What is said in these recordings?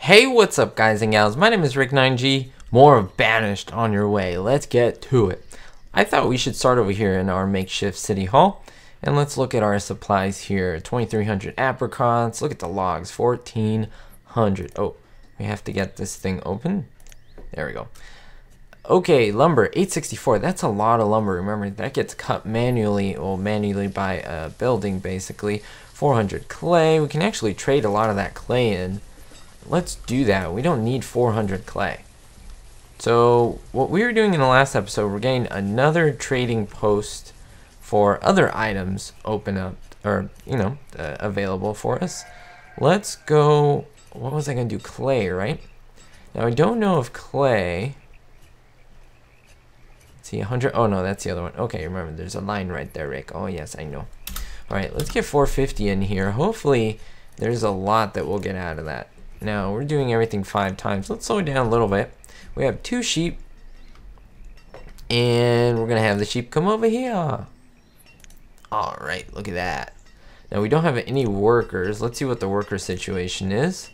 Hey, what's up guys and gals? My name is Rick9G. More of Banished on your way. Let's get to it. I thought we should start over here in our makeshift city hall. And let's look at our supplies here. 2,300 apricots. Look at the logs. 1,400. Oh, we have to get this thing open. There we go. Okay, lumber, 864. That's a lot of lumber. Remember, that gets cut manually, well, manually by a building, basically. 400 clay. We can actually trade a lot of that clay in. Let's do that. We don't need 400 clay. So what we were doing in the last episode, we're getting another trading post for other items open up, or available for us. Let's go. What was I gonna do? Clay, right? Now I don't know if clay. Let's see, 100. Oh no, that's the other one. Okay, remember there's a line right there, Rick. Oh yes, I know. All right, let's get 450 in here. Hopefully there's a lot that we'll get out of that. Now we're doing everything 5 times. Let's slow it down a little bit. We have 2 sheep, and we're gonna have the sheep come over here. All right, look at that. Now we don't have any workers. Let's see what the worker situation is.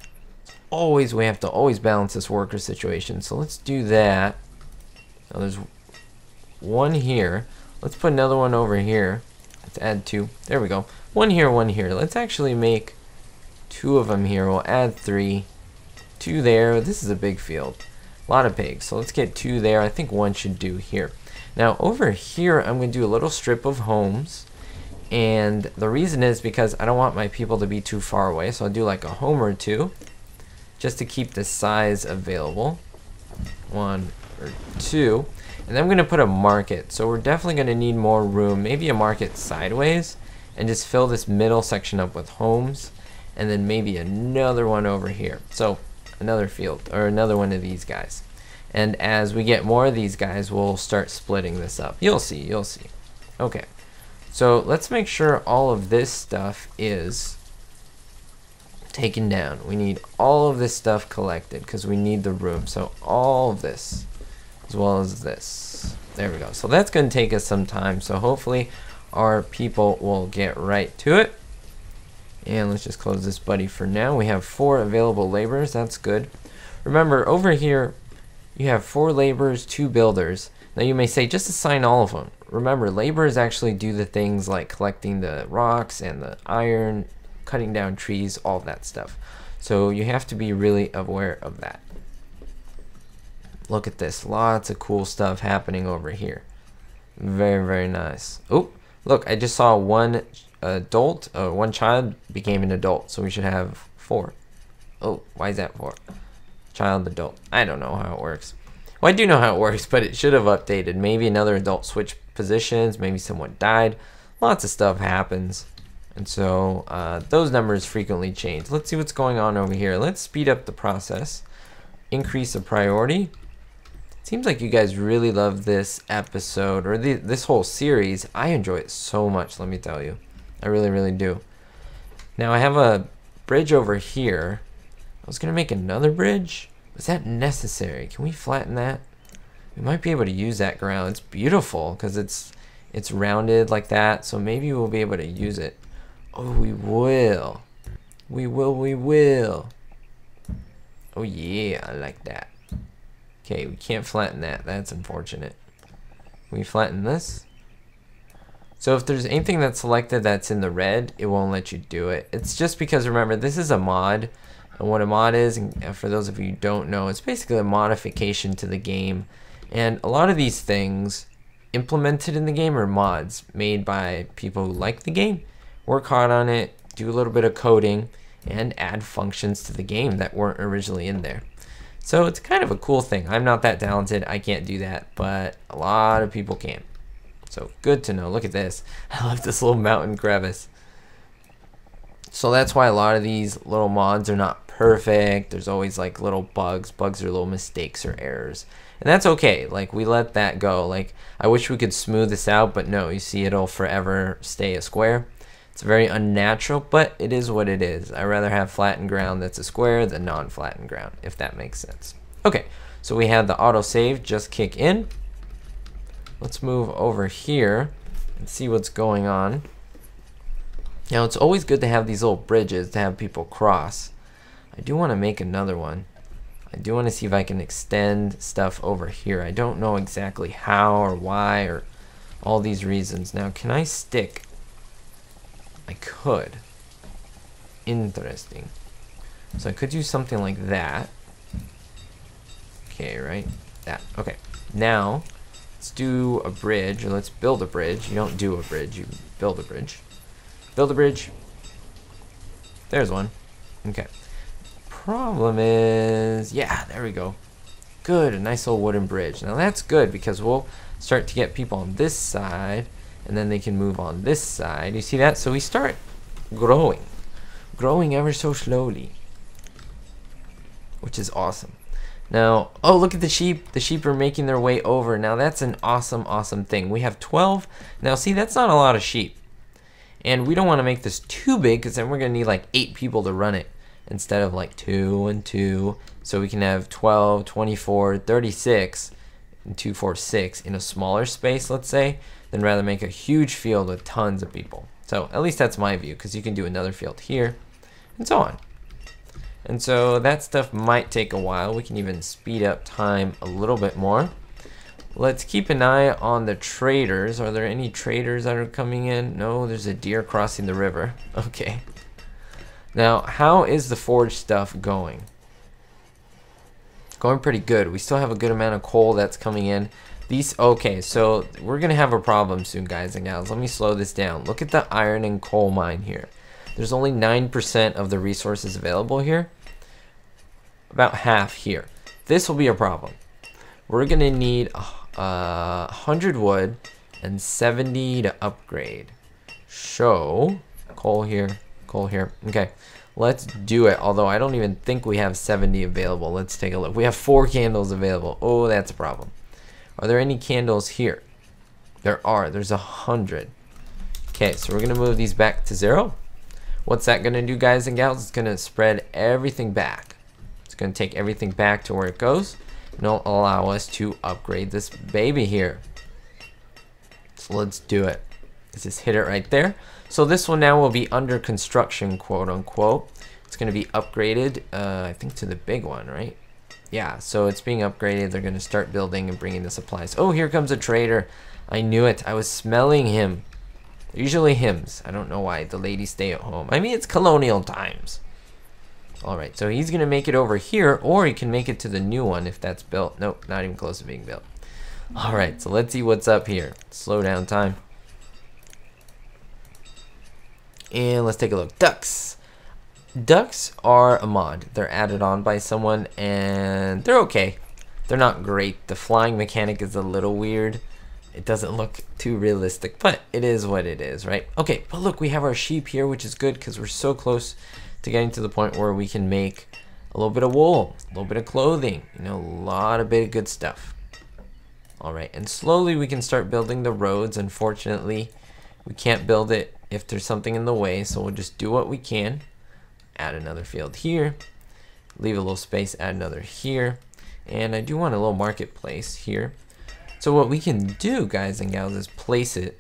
We have to always balance this worker situation. So let's do that. Now there's one here. Let's put another one over here. Let's add 2. There we go. One here, one here. Let's actually make 2 of them here. We'll add 3. 2 there. This is a big field. A lot of pigs. So let's get 2 there. I think 1 should do here. Now over here, I'm going to do a little strip of homes. And the reason is because I don't want my people to be too far away. So I'll do like a home or 2. Just to keep the size available. 1 or 2. And then I'm going to put a market. So we're definitely going to need more room. Maybe a market sideways. And just fill this middle section up with homes. And then maybe another one over here. So another field, or another one of these guys. And as we get more of these guys, we'll start splitting this up. You'll see, you'll see. Okay, so let's make sure all of this stuff is taken down. We need all of this stuff collected because we need the room. So all of this, as well as this. There we go. So that's going to take us some time. So hopefully our people will get right to it. And let's just close this buddy for now. We have 4 available laborers. That's good. Remember, over here, you have 4 laborers, 2 builders. Now you may say, just assign all of them. Remember, laborers actually do the things like collecting the rocks and the iron, cutting down trees, all that stuff. So you have to be really aware of that. Look at this. Lots of cool stuff happening over here. Very, very nice. Oh, look, I just saw one child became an adult, so we should have 4. Oh, why is that 4? Child, adult. I don't know how it works. Well, I do know how it works, but it should have updated. Maybe another adult switched positions, maybe someone died. Lots of stuff happens, and so those numbers frequently change. Let's see what's going on over here. Let's speed up the process, increase the priority. Seems like you guys really love this episode, or this whole series. I enjoy it so much, let me tell you. I really, really do. Now I have a bridge over here. I was gonna make another bridge. Is that necessary? Can we flatten that? We might be able to use that ground. It's beautiful because it's rounded like that. So maybe we'll be able to use it. Oh, we will. We will. Oh yeah, I like that. Okay, we can't flatten that. That's unfortunate. Can we flatten this? So if there's anything that's selected that's in the red, it won't let you do it. It's just because, remember, this is a mod. And what a mod is, and for those of you who don't know, it's basically a modification to the game. And a lot of these things implemented in the game are mods made by people who like the game, work hard on it, do a little bit of coding, and add functions to the game that weren't originally in there. So it's kind of a cool thing. I'm not that talented. I can't do that, but a lot of people can. So good to know. Look at this. I love this little mountain crevice. So that's why a lot of these little mods are not perfect. There's always like little bugs. Bugs are little mistakes or errors. And that's okay. Like, we let that go. Like, I wish we could smooth this out, but no, you see, it'll forever stay a square. It's very unnatural, but it is what it is. I'd rather have flattened ground that's a square than non-flattened ground, if that makes sense. Okay, so we have the autosave just kick in. Let's move over here and see what's going on. Now, it's always good to have these little bridges to have people cross. I do want to make another one. I do want to see if I can extend stuff over here. I don't know exactly how or why or all these reasons. Now, can I stick? I could. Interesting. So I could do something like that. Okay, right? That. Okay. Now, let's do a bridge, or let's build a bridge. You don't do a bridge, you build a bridge. Build a bridge. There's one. Okay. Problem is, yeah, there we go. Good, a nice little wooden bridge. Now that's good because we'll start to get people on this side, and then they can move on this side. You see that? So we start growing ever so slowly, which is awesome. Now, oh, look at the sheep. The sheep are making their way over. Now that's an awesome thing. We have 12. Now see, that's not a lot of sheep. And we don't want to make this too big because then we're going to need like 8 people to run it instead of like 2 and 2. So we can have 12, 24, 36, and 2, 4, 6 in a smaller space, let's say, than rather make a huge field with tons of people. So at least that's my view, because you can do another field here and so on. And so that stuff might take a while. We can even speed up time a little bit more. Let's keep an eye on the traders. Are there any traders that are coming in? No, there's a deer crossing the river. Okay. Now, how is the forge stuff going? Going pretty good. We still have a good amount of coal that's coming in. These, okay, so we're gonna have a problem soon, guys and gals. Let me slow this down. Look at the iron and coal mine here. There's only 9% of the resources available here. About half here. This will be a problem. We're gonna need 100 wood and 70 to upgrade. So, coal here, coal here. Okay, let's do it. Although I don't even think we have 70 available. Let's take a look. We have 4 candles available. Oh, that's a problem. Are there any candles here? There are. There's 100. Okay, so we're gonna move these back to 0. What's that gonna do, guys and gals? It's gonna spread everything back. It's gonna take everything back to where it goes, and it'll allow us to upgrade this baby here. So let's do it. Let's just hit it right there. So this one now will be under construction, quote unquote. It's gonna be upgraded, I think, to the big one, right? Yeah, so it's being upgraded. They're gonna start building and bringing the supplies. Oh, here comes a trader. I knew it. I was smelling him. Usually hymns. I don't know why. The ladies stay at home. I mean, it's colonial times. Alright, so he's going to make it over here, or he can make it to the new one if that's built. Nope, not even close to being built. Alright, so let's see what's up here. Slow down time. And let's take a look. Ducks. Ducks are a mod. They're added on by someone, and they're okay. They're not great. The flying mechanic is a little weird. It doesn't look too realistic, but it is what it is, right? Okay, but look, we have our sheep here, which is good because we're so close to getting to the point where we can make a little bit of wool, a little bit of clothing, you know, a lot of bit of good stuff. All right, and slowly we can start building the roads. Unfortunately, we can't build it if there's something in the way, so we'll just do what we can. Add another field here, leave a little space, add another here, and I do want a little marketplace here. So what we can do, guys and gals, is place it.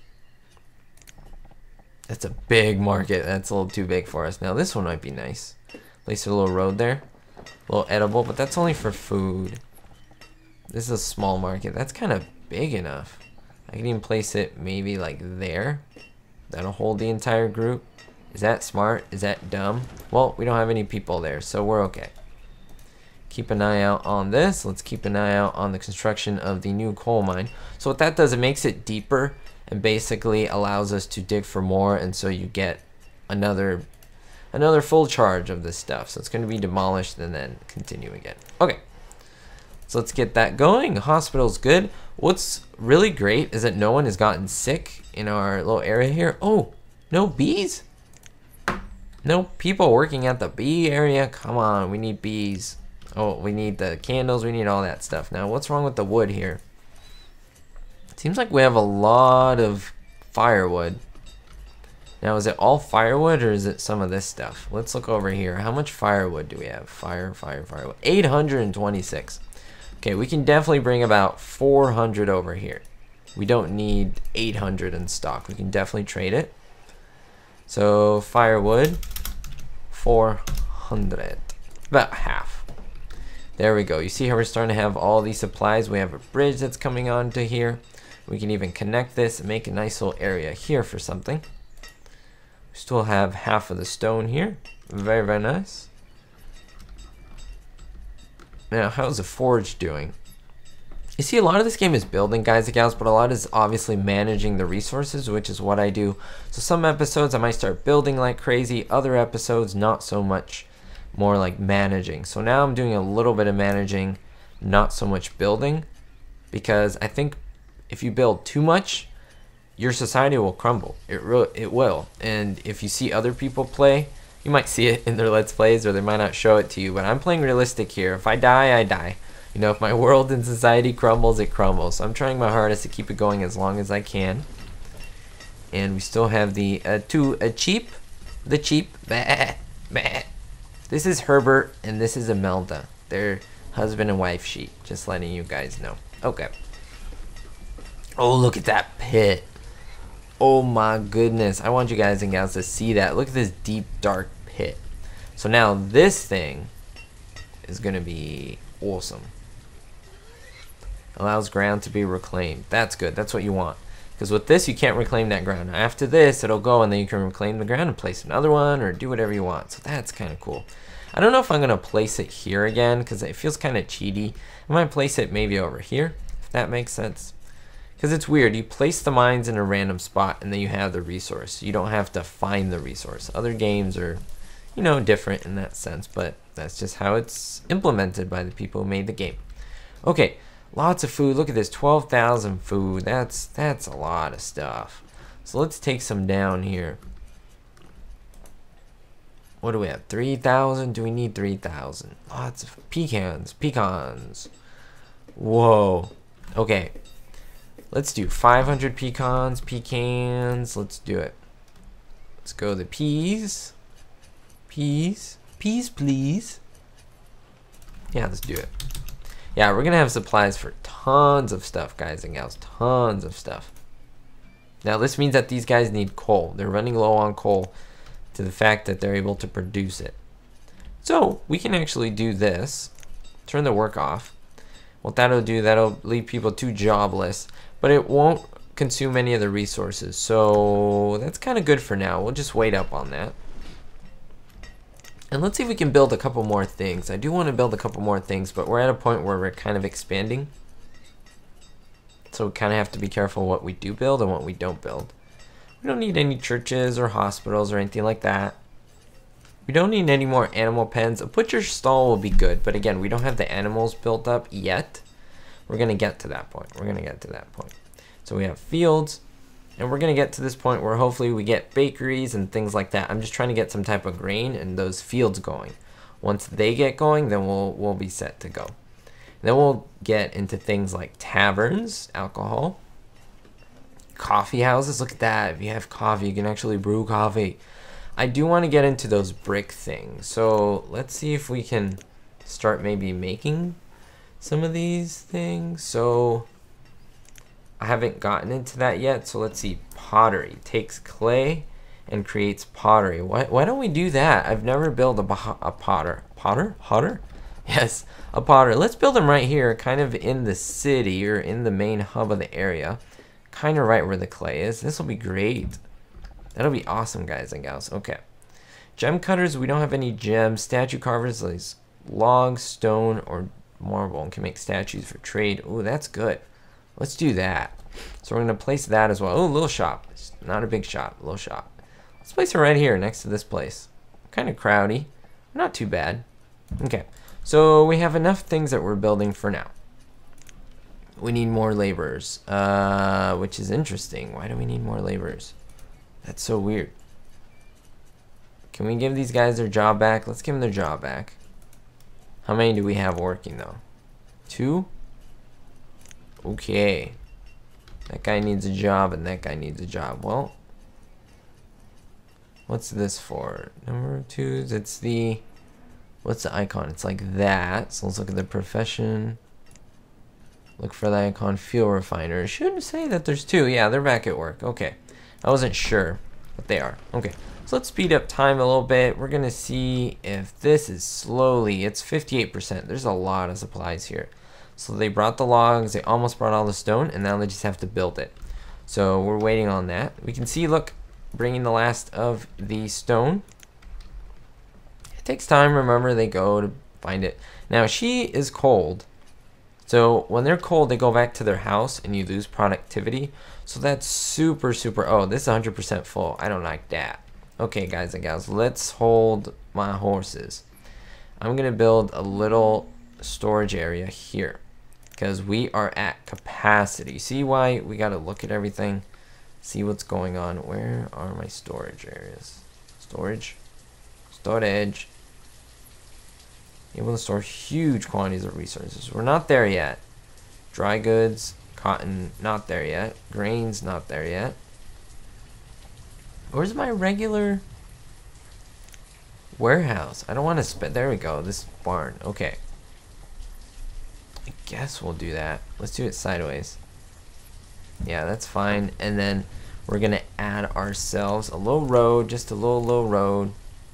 That's a big market. That's a little too big for us. Now this one might be nice. Place a little road there. A little edible, but that's only for food. This is a small market. That's kind of big enough. I can even place it maybe like there. That'll hold the entire group. Is that smart? Is that dumb? Well, we don't have any people there, so we're okay. Keep an eye out on this. Let's keep an eye out on the construction of the new coal mine. So what that does, it makes it deeper and basically allows us to dig for more, and so you get another full charge of this stuff. So it's going to be demolished and then continue again. Okay, so let's get that going. Hospital's good. What's really great is that no one has gotten sick in our little area here. Oh, no bees? No people working at the bee area? Come on, we need bees. Oh, we need the candles, we need all that stuff. Now, what's wrong with the wood here? It seems like we have a lot of firewood. Now, is it all firewood or is it some of this stuff? Let's look over here. How much firewood do we have? Firewood. 826. Okay, we can definitely bring about 400 over here. We don't need 800 in stock. We can definitely trade it. So, firewood, 400. About half. There we go. You see how we're starting to have all these supplies? We have a bridge that's coming onto here. We can even connect this and make a nice little area here for something. We still have half of the stone here. Very, very nice. Now, how's the forge doing? You see, a lot of this game is building, guys and gals, but a lot is obviously managing the resources, which is what I do. So some episodes I might start building like crazy. Other episodes, not so much. More like managing. So now I'm doing a little bit of managing, not so much building, because I think if you build too much, your society will crumble. It will. And if you see other people play, you might see it in their Let's Plays, or they might not show it to you. But I'm playing realistic here. If I die, I die. You know, if my world and society crumbles, it crumbles. So I'm trying my hardest to keep it going as long as I can. And we still have the cheap. Bah, bah. This is Herbert, and this is Imelda. They're husband and wife sheep. Just letting you guys know. Okay. Oh, look at that pit. Oh my goodness. I want you guys and gals to see that. Look at this deep, dark pit. So now this thing is going to be awesome. Allows ground to be reclaimed. That's good. That's what you want. Because with this, you can't reclaim that ground. After this, it'll go, and then you can reclaim the ground and place another one, or do whatever you want. So that's kind of cool. I don't know if I'm going to place it here again, because it feels kind of cheaty. I might place it maybe over here, if that makes sense. Because it's weird. You place the mines in a random spot, and then you have the resource. You don't have to find the resource. Other games are, you know, different in that sense, but that's just how it's implemented by the people who made the game. Okay. Lots of food. Look at this, 12,000 food. That's a lot of stuff. So let's take some down here. What do we have? 3,000? Do we need 3,000? Lots of pecans. Whoa. Okay. Let's do 500 pecans. Let's do it. Let's go the peas. Peas, please. Yeah, let's do it. Yeah, we're going to have supplies for tons of stuff, guys and gals. Tons of stuff. Now, this means that these guys need coal. They're running low on coal to the fact that they're able to produce it. So, we can actually do this. Turn the work off. What that'll do, that'll leave people too jobless. But it won't consume any of the resources. So, that's kind of good for now. We'll just wait up on that. And let's see if we can build a couple more things. I do want to build a couple more things, but we're at a point where we're kind of expanding. So we kind of have to be careful what we do build and what we don't build. We don't need any churches or hospitals or anything like that. We don't need any more animal pens. A butcher's stall will be good, but again, we don't have the animals built up yet. We're going to get to that point. So we have fields. And we're going to get to this point where hopefully we get bakeries and things like that. I'm just trying to get some type of grain and those fields going. Once they get going, then we'll be set to go. And then we'll get into things like taverns, alcohol, coffee houses. Look at that. If you have coffee, you can actually brew coffee. I do want to get into those brick things. So let's see if we can start maybe making some of these things. So I haven't gotten into that yet, so let's see. Pottery. Takes clay and creates pottery. Why don't we do that? I've never built a potter. Potter? Yes, a potter. Let's build them right here, kind of in the city or in the main hub of the area. Kind of right where the clay is. This will be great. That'll be awesome, guys and gals. Okay. Gem cutters, we don't have any gems. Statue carvers, like log, stone, or marble, and can make statues for trade. Oh, that's good. Let's do that. So we're going to place that as well. Oh, little shop. It's not a big shop. Little shop. Let's place it right here next to this place. Kind of crowdy. Not too bad. Okay. So we have enough things that we're building for now. We need more laborers. Which is interesting. Why do we need more laborers? That's so weird. Can we give these guys their job back? Let's give them their job back. How many do we have working though? 2? Okay. That guy needs a job and that guy needs a job. Well, what's this for? Number 2, it's the, what's the icon? It's like that. So let's look at the profession. Look for the icon, fuel refiner. It should say that there's 2. Yeah, they're back at work. Okay. I wasn't sure, but they are. Okay. So let's speed up time a little bit. We're gonna see if this is slowly, it's 58%. There's a lot of supplies here. So they brought the logs, they almost brought all the stone, and now they just have to build it. So we're waiting on that. We can see, look, bringing the last of the stone. It takes time, remember, they go to find it. Now she is cold. So when they're cold, they go back to their house and you lose productivity. So that's super, oh, this is 100% full. I don't like that. Okay, guys and gals, let's hold my horses. I'm gonna build a little storage area here because we are at capacity. See why we gotta look at everything, see what's going on. Where are my storage areas? Storage. Able to store huge quantities of resources. We're not there yet. Dry goods, cotton, not there yet. Grains, not there yet. Where's my regular warehouse? I don't want to spend. There we go. This barn. Okay. I guess we'll do that. Let's do it sideways. Yeah, that's fine. And then we're going to add ourselves a little road. Just a little road.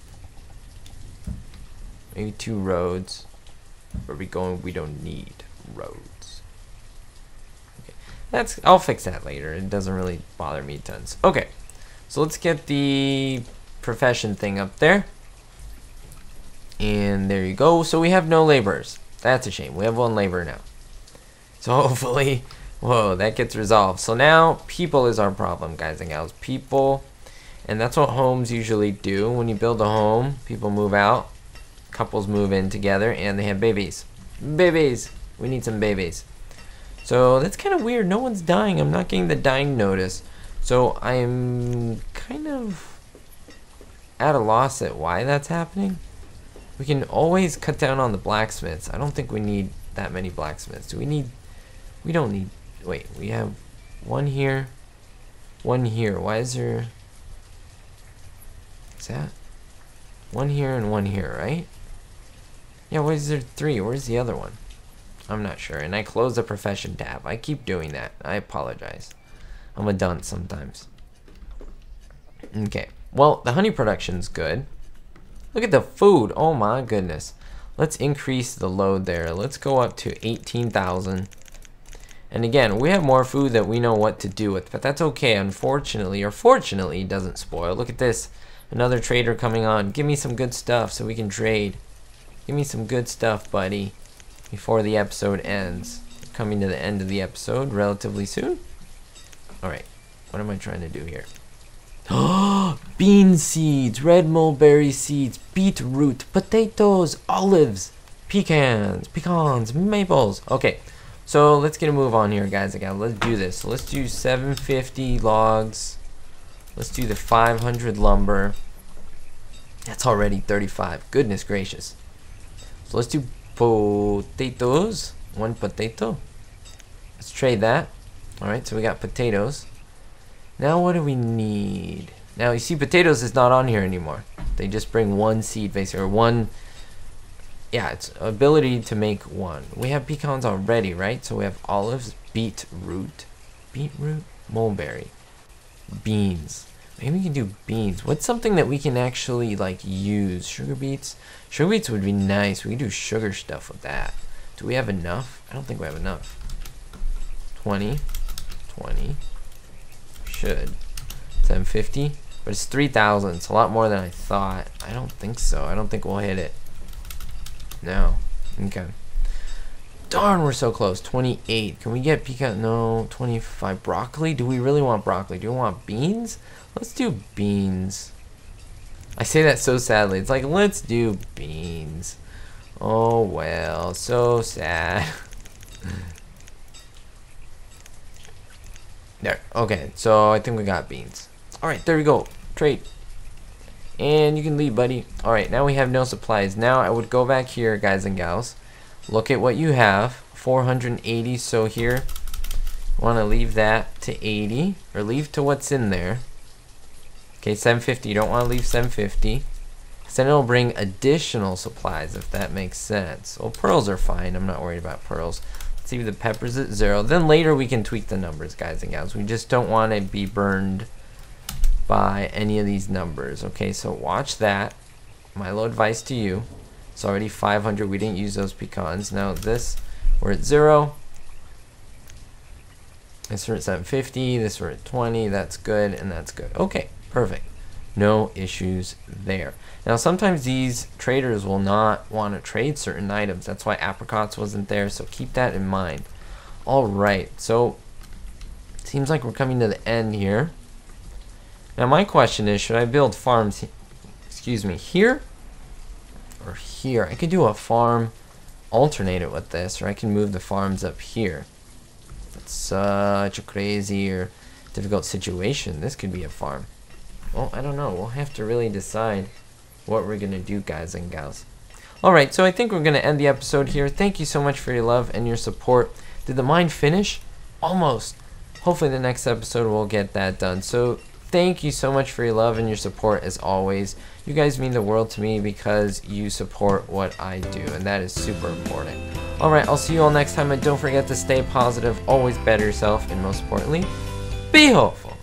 Maybe 2 roads. Where we going? We don't need roads. Okay. I'll fix that later. It doesn't really bother me tons. Okay. So let's get the profession thing up there. And there you go. So we have no laborers. That's a shame. We have 1 laborer now. So hopefully, whoa, that gets resolved. So now people is our problem, guys and gals. People, and that's what homes usually do. When you build a home, people move out. Couples move in together and they have babies. Babies. We need some babies. So that's kind of weird. No one's dying. I'm not getting the dying notice. So I'm kind of at a loss at why that's happening. We can always cut down on the blacksmiths. I don't think we need that many blacksmiths. Do we need? We don't need. Wait, we have 1 here, 1 here. Why is there? Is that 1 here and 1 here, right? Yeah, why is there 3? Where's the other one? I'm not sure. And I closed the profession tab. I keep doing that. I apologize. I'm a dunce sometimes. Okay. Well, the honey production's good. Look at the food. Oh my goodness. Let's increase the load there. Let's go up to 18,000. And again, we have more food that we know what to do with, but that's okay. Unfortunately, or fortunately, it doesn't spoil. Look at this. Another trader coming on. Give me some good stuff so we can trade. Give me some good stuff, buddy, before the episode ends. We're coming to the end of the episode relatively soon. Alright, what am I trying to do here? Bean seeds, red mulberry seeds, beetroot, potatoes, olives, pecans, maples. Okay, so let's get a move on here, guys. Again, let's do this. So let's do 750 logs. Let's do the 500 lumber. That's already 35. Goodness gracious. So let's do potatoes. 1 potato. Let's trade that. Alright, so we got potatoes. Now what do we need? Now you see potatoes is not on here anymore. They just bring 1 seed basically, or 1. Yeah, it's ability to make 1. We have pecans already, right? So we have olives, beetroot, mulberry, beans. Maybe we can do beans. What's something that we can actually like use? Sugar beets? Sugar beets would be nice. We can do sugar stuff with that. Do we have enough? I don't think we have enough. 20. Should. 750. But it's 3,000. It's a lot more than I thought. I don't think so. I don't think we'll hit it. No. Okay. Darn, we're so close. 28. Can we get pecan? No. 25. Broccoli? Do we really want broccoli? Do we want beans? Let's do beans. I say that so sadly. It's like, let's do beans. Oh, well. So sad. There. Okay. So I think we got beans. Alright, there we go. Trade. And you can leave, buddy. Alright, now we have no supplies. Now I would go back here, guys and gals. Look at what you have. 480. So here, want to leave that to 80. Or leave to what's in there. Okay, 750. You don't want to leave 750. Because then it'll bring additional supplies, if that makes sense. Well, pearls are fine. I'm not worried about pearls. Let's leave the peppers at 0. Then later we can tweak the numbers, guys and gals. We just don't want to be burned by any of these numbers. Okay, so watch that. My little advice to you. It's already 500. We didn't use those pecans. Now this, we're at 0. This we're at 750. This we're at 20. That's good, and that's good. Okay, perfect. No issues there. Now sometimes these traders will not want to trade certain items. That's why apricots wasn't there, so keep that in mind. Alright, so seems like we're coming to the end here. Now my question is, should I build farms, excuse me, here or here? I could do a farm, alternate it with this, or I can move the farms up here. That's such a crazy or difficult situation. This could be a farm. Well, I don't know. We'll have to really decide what we're going to do, guys and gals. Alright, so I think we're going to end the episode here. Thank you so much for your love and your support. Did the mine finish? Almost. Hopefully the next episode we'll get that done. So thank you so much for your love and your support as always. You guys mean the world to me because you support what I do, and that is super important. Alright, I'll see you all next time, and don't forget to stay positive, always better yourself, and most importantly, be hopeful.